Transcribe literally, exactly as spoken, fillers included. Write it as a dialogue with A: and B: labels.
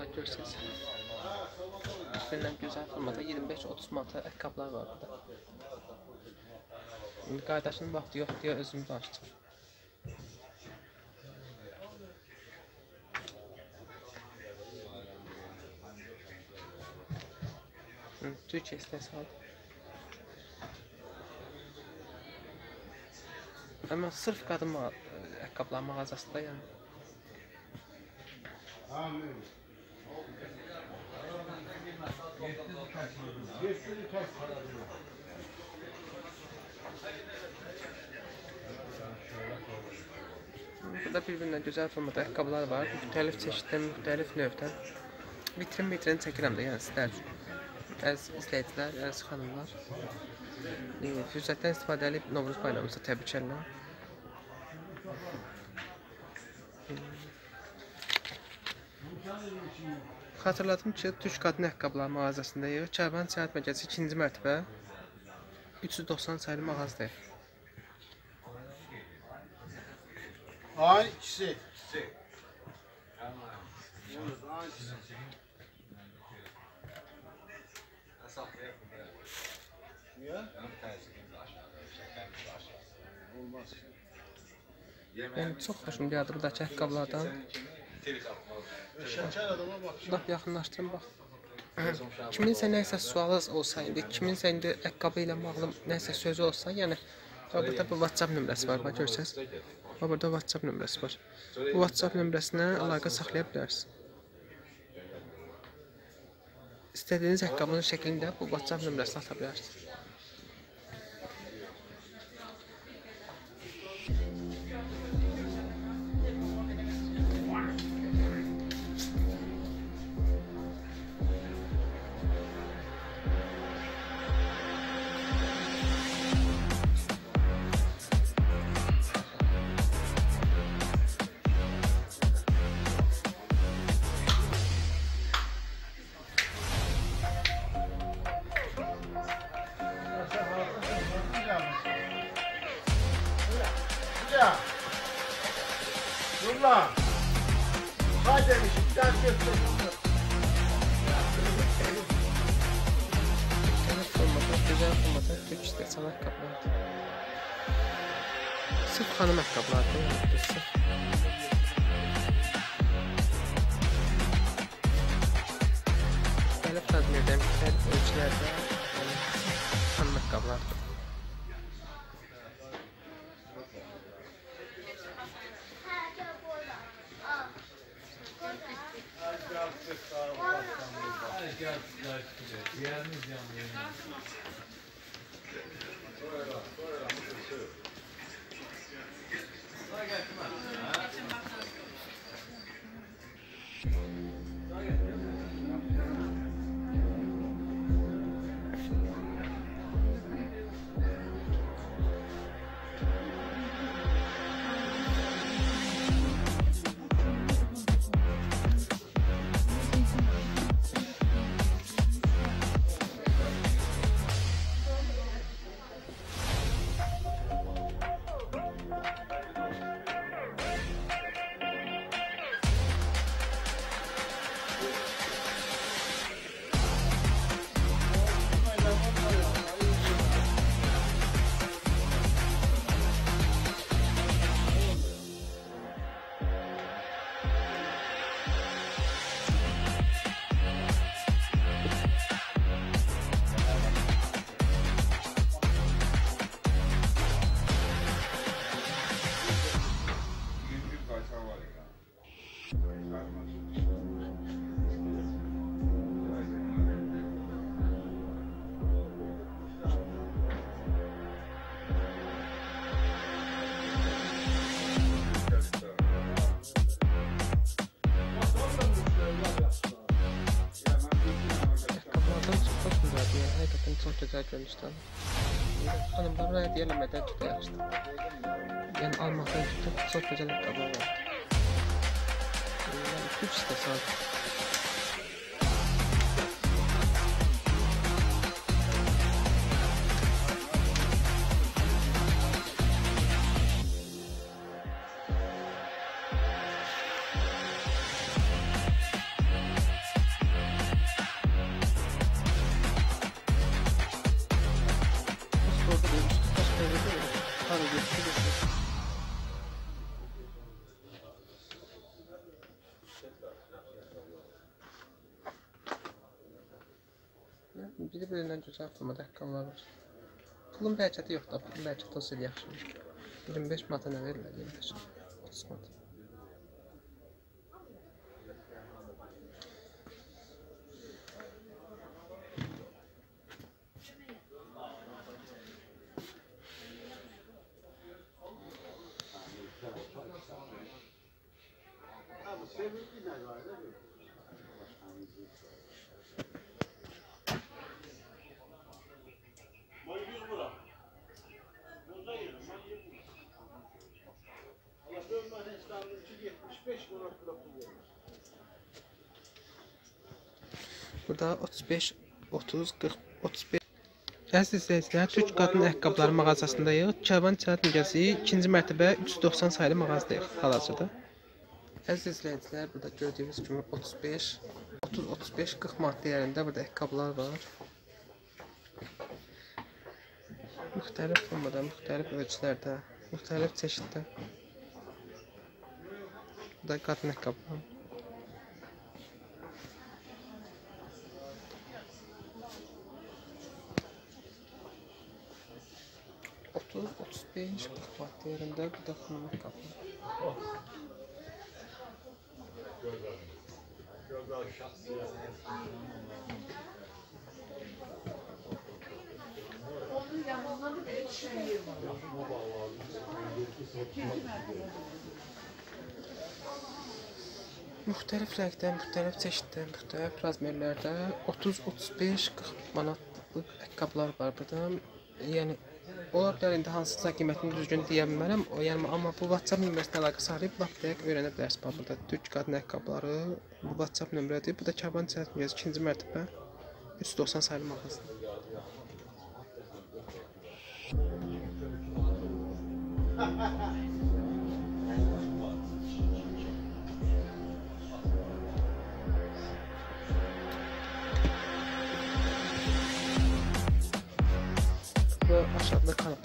A: Bak görseniz. Üstündən güzel formada iyirmi beş otuz manata ayakkabılar var burada. İndi qardaşının vaxtı yox deyə özüm danışdım. Türkiye istehsalı. Ama sırf qadın ayakkabılar mağazasında yani. Burada birbirindən gözəl formada ayakkabılar var. Müxtəlif çeşiddən, müxtəlif növdən. Vitrin vitrin çəkirəm də yəni sizlər üçün. Əziz izləyicilər, əziz xanımlar. E, fürsətdən istifadə edib Novruz bayramımızda təbrik edirəm. Xatırladım ki, Türk qadın ayakkabılar mağazasındayıq. Kərvan Sənət Mərkəzi ikinci mərtəbə üç yüz doxsan sayılı mağazadayıq.
B: Ay ikisi. İkisi. Niye? Olmaz.
A: Yəni çox xoşum gəldi buradakı ayakkabılardan.
B: Şəkər adama bax.
A: Lap yaxınlaşdırın bax. Kiminsə nəysə sualınız olsa, indi kiminsə indi ayakkabı ilə bağlı nəysə sözü olsa, yəni burada bu WhatsApp nömrəsi var, bax görsəniz. Burada WhatsApp nömrəsi var. Bu WhatsApp nömrəsinə əlaqə saxlaya bilərsiniz. İstədiyiniz ayakkabının şəklində bu WhatsApp nömrəsini ata bilərsiniz.
B: Dur lan. Hay demişim, ders göstereyim.
A: Güzel formada Türk istehsalı ayakkabılar. Sırf hanım ayakkabılar değil mi? Sırf. Müxtəlif tədmirdən, müxtəlif ölçülərdə hanım ayakkabılar.
B: Yerimiz yanıyor. Çok güzel görünüşler. Hanımlar buraya diyelemeden çok yaxşı. Yani almaktan çok, çok güzel ayakkabılar var. Yani üç istehsalı.
A: biri-birindən gözəl formada ayaqqabılar var. Pulun bərəkəti yoxdur da, pulun bərəkəti olsa yaxşıdır. iyirmi beş manata nə verirlər? iyirmi beş, otuz manat. Burada otuz beş, otuz, qırx, otuz beş. Əziz izləyicilər, Türk qadın ayaqqabıları mağazasındayıq. Karvan Ticaret Mərkəzi ikinci mərtəbə üç yüz doxsan sayılı mağazadayıq hal-hazırda. Əziz izləyicilər, burada gördüyünüz kimi otuz beş, otuz, otuz beş, qırx manat dəyərində burada ayaqqabılar var. Müxtəlif formada, müxtəlif ölçülərdə, müxtəlif çeşiddə. Burada qadın ayaqqabılar. otuz, otuz beş, qırx manat dəyərində burada xanım ayaqqabılar. Müxtəlif rəngdə, müxtəlif çeşiddə, müxtəlif razmerlərdə otuz, otuz beş, qırx manatlıq ayaqqabılar var burada. Yəni ola bilər indi hansısa qiymətini düzgün deyə bilmərəm, o yəni amma bu WhatsApp nömrəsinə əlaqə saxlayıb lap dəqiq öyrənə bilərsiniz. Bax burada Türk qadın ayaqqabıları bu WhatsApp nömrədir. Bu da Karvan Ticaret Mərkəzi ikinci mərtəbə üç yüz doxsan sayılı mağazası. Bu aşağıda kalıp